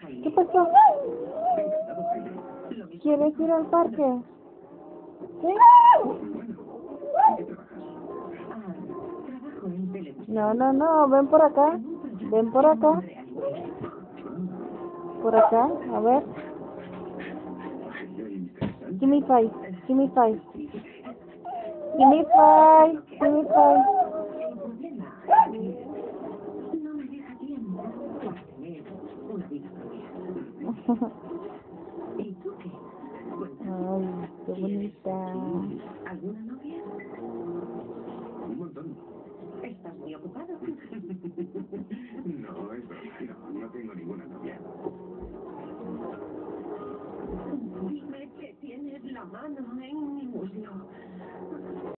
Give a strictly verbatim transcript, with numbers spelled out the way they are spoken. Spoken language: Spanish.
¿Qué pasó? ¿Quieres ir al parque? ¿Sí? No, no, no, ven por acá. Ven por acá. Por acá, a ver. Give me five. Give me five. Give me five. Give me five.